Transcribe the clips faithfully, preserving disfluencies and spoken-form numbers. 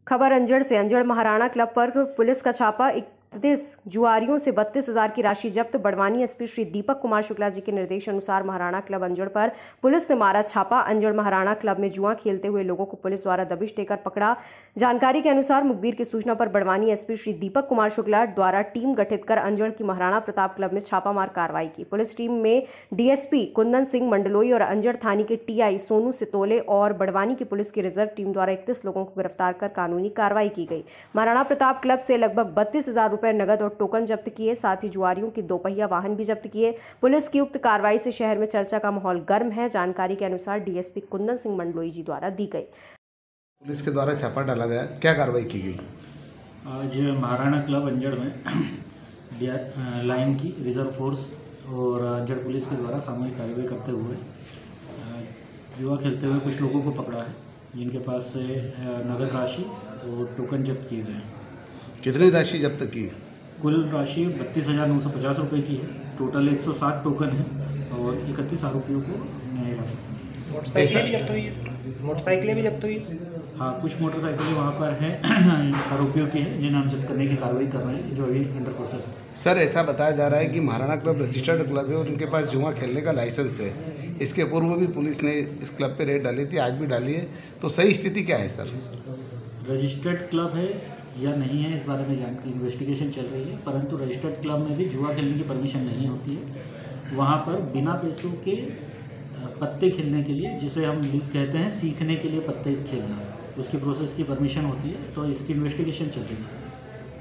खबर अंजड़ से। अंजड़ महाराणा क्लब पर पुलिस का छापा। इकतीस जुआरियों से बत्तीस हजार की राशि जब्त। बड़वानी एसपी श्री दीपक कुमार शुक्ला जी के निर्देश अनुसार महाराणा क्लब अंजड़ पर पुलिस ने मारा छापा। अंजड़ महाराणा क्लब में जुआ खेलते हुए लोगों को पुलिस द्वारा दबिश देकर पकड़ा। जानकारी के अनुसार मुखबिर की सूचना पर बड़वानी एसपी श्री दीपक कुमार शुक्ला द्वारा टीम गठित कर अंजड़ की महाराणा प्रताप क्लब में छापामार कार्रवाई की। पुलिस टीम में डीएसपी कुंदन सिंह मंडलोई और अंजड़ थाने के टीआई सोनू सितोले और बड़वानी की पुलिस की रिजर्व टीम द्वारा इकतीस लोगों को गिरफ्तार कर कानूनी कार्रवाई की गई। महाराणा प्रताप क्लब से लगभग बत्तीस हजार रुपए नगद और टोकन जब्त किए। साथ ही जुआरियों की दोपहिया वाहन भी जब्त किए। पुलिस की उक्त कार्रवाई से शहर में चर्चा का माहौल गर्म है। जानकारी के अनुसार डीएसपी कुंदन सिंह मंडलोई जी द्वारा दी गई। पुलिस के द्वारा छापा डाला गया, क्या कार्रवाई की गई? आज महाराणा क्लब अंजड़ में लाइन की रिजर्व फोर्स और अंजड़ पुलिस के द्वारा सामूहिक कार्रवाई करते हुए जुआ खेलते हुए कुछ लोगों को पकड़ा है, जिनके पास से नगद राशि और टोकन जब्त किए गए हैं। कितनी राशि जब्त की? कुल राशि बत्तीस हज़ार नौ सौ पचास रुपये की है। टोटल एक सौ साठ टोकन है और इकतीस आरोपियों को न्याय हिरासत। मोटरसाइकिलें भी जब्त हुई है मोटरसाइकिलें भी जब्त हुई है हाँ, कुछ मोटरसाइकिलें वहाँ पर हैं आरोपियों की है, जिन्हें हम जब्त करने की कार्रवाई कर रहे हैं, जो अभी अंडर प्रोसेस है। सर, ऐसा बताया जा रहा है कि महाराणा क्लब रजिस्टर्ड क्लब है और उनके पास जुआ खेलने का लाइसेंस है। इसके पूर्व भी पुलिस ने इस क्लब पे रेड डाली थी, आज भी डाली है, तो सही स्थिति क्या है सर? रजिस्टर्ड क्लब है या नहीं है, इस बारे में जानकारी इन्वेस्टिगेशन चल रही है, परंतु रजिस्टर्ड क्लब में भी जुआ खेलने की परमिशन नहीं होती है। वहाँ पर बिना पैसों के पत्ते खेलने के लिए, जिसे हम कहते हैं सीखने के लिए पत्ते खेलना, उसकी प्रोसेस की परमिशन होती है, तो इसकी इन्वेस्टिगेशन चल रही है।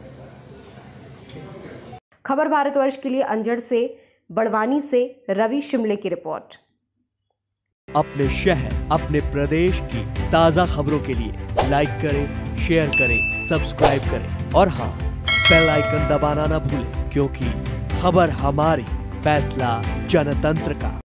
खबर भारतवर्ष के लिए अंजड़ से बड़वानी से रवि शिमले की रिपोर्ट। अपने शहर, अपने प्रदेश की ताजा खबरों के लिए लाइक करें, शेयर करें, सब्सक्राइब करें और हाँ, बेल आइकन दबाना ना भूलें, क्योंकि खबर हमारी, फैसला जनतंत्र का।